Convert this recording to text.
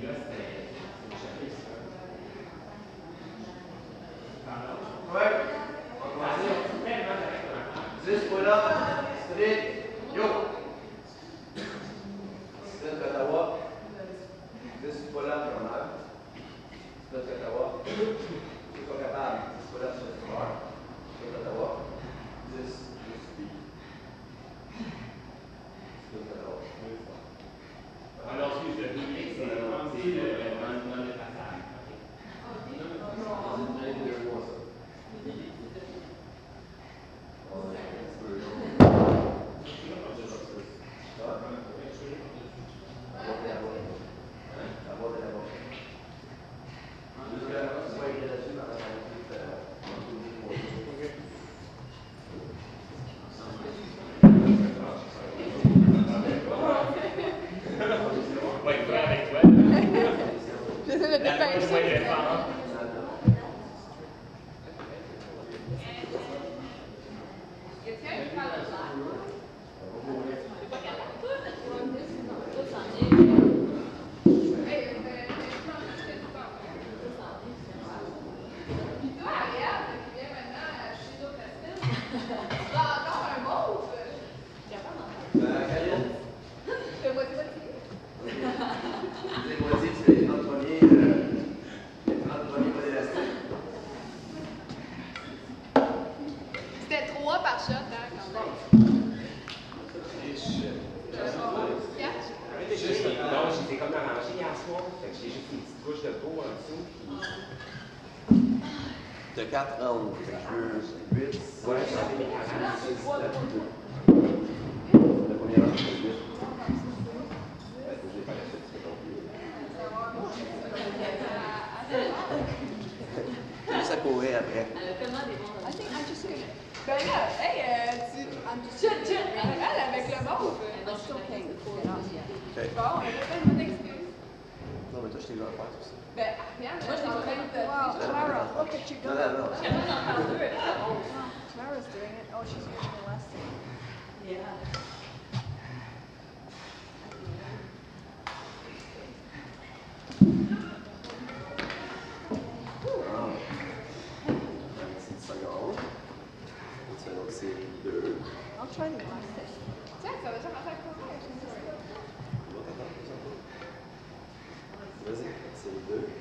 Ouais. On commence. 10 pull-ups, strict, yo. Split Ottawa. 10 pull-ups normal. Split Ottawa. C'est pas capable. 10 pull-ups sur le sport. Split Ottawa. 10 speed. Split Ottawa. Alors, si je le dis, c'est le passage. C'était 3 par shot, hein, quand même. Non, j'étais comme arrangé hier soir. Fait que j'ai juste une petite couche de peau en dessous. De 4 rounds, fait que je veux 8. Ouais, j'en ai mis 40. Le premier round, c'est 8. J'ai pas la suite, c'est compliqué. Juste à courir après. Ben là, hey, elle avec le mauve. Bon, on a fait une bonne excuse. Non, mais toi, je t'ai vu en faire tout ça. Ben, Ariane, moi, je suis en train de te... Clara, look at you go. Non. Clara's doing it. Oh, she's using the lesson. Yeah. I'll try the lesson. Tiens, ça va déjà commencer à courir. Vas-y, c'est 2.